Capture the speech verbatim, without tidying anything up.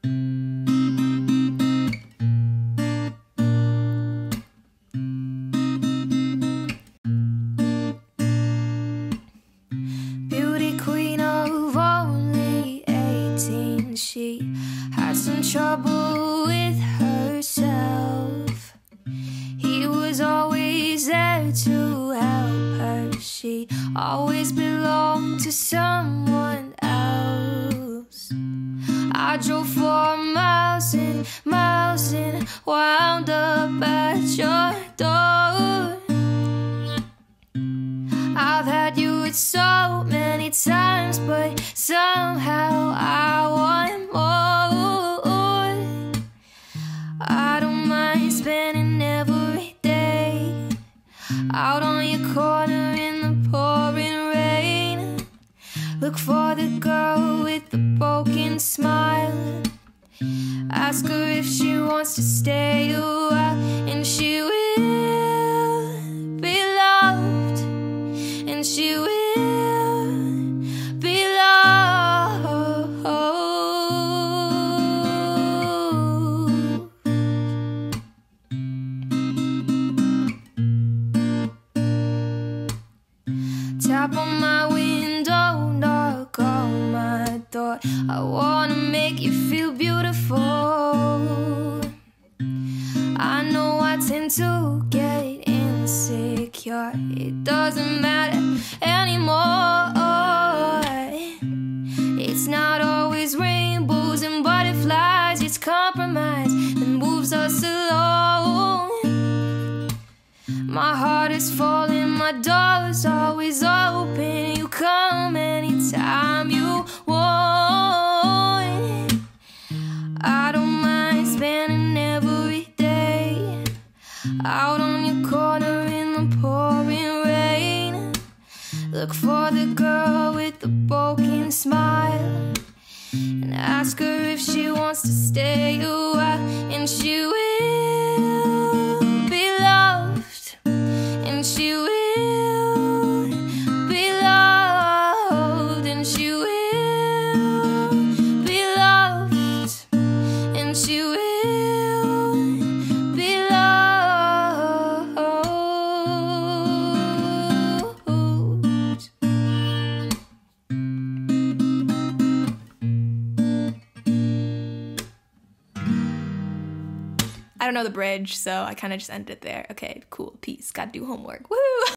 Beauty queen of only eighteen, she had some trouble with herself. He was always there to help her. She always belonged to someone else. I drove for miles and miles and wound up at your door. I've had you with so many times, but somehow I want more. I don't mind spending every day out on your corner in the pouring rain. Look for the girl with the broken smile. Ask her if she wants to stay a while, and she will be loved, and she will be loved. Tap on my window, knock on my door. I wanna make you feel beautiful. I know I tend to get insecure. It doesn't matter anymore. It's not always rainbows and butterflies. It's compromise that moves us along. My heart is falling, my door's always open. You come anytime you want. I don't mind spending every day out on your corner in the pouring rain. Look for the girl with the broken smile, and ask her if she wants to stay a while, and she will be loved, and she will be loved, and she will be loved, and she will be loved. I don't know the bridge, so I kind of just ended it there. Okay, cool, peace. Gotta do homework. Woo!